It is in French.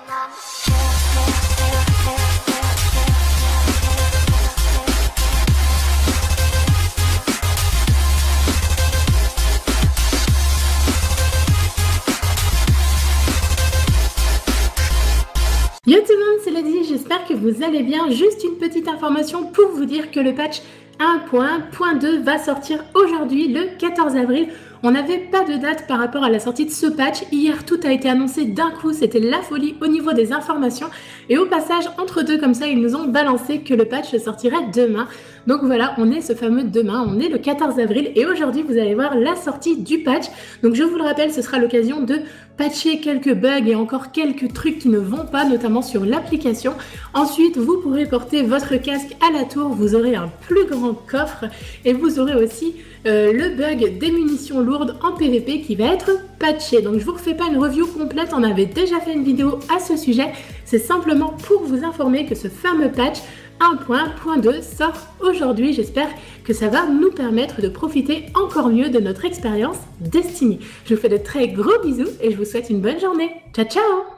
Yo tout le monde, c'est Lady, j'espère que vous allez bien. Juste une petite information pour vous dire que le patch 1.2 va sortir aujourd'hui, le 14 avril. On n'avait pas de date par rapport à la sortie de ce patch. Hier, tout a été annoncé d'un coup, c'était la folie au niveau des informations. Et au passage, entre deux comme ça, ils nous ont balancé que le patch sortirait demain. Donc voilà, on est ce fameux demain, on est le 14 avril et aujourd'hui, vous allez voir la sortie du patch. Donc je vous le rappelle, ce sera l'occasion de patcher quelques bugs et encore quelques trucs qui ne vont pas, notamment sur l'application. Ensuite, vous pourrez porter votre casque à la tour, vous aurez un plus grand coffre et vous aurez aussi le bug des munitions lourdes en PVP qui va être patché. Donc je vous refais pas une review complète, on avait déjà fait une vidéo à ce sujet. C'est simplement pour vous informer que ce fameux patch 1.2 sort aujourd'hui. J'espère que ça va nous permettre de profiter encore mieux de notre expérience Destiny. Je vous fais de très gros bisous et je vous souhaite une bonne journée. Ciao ciao!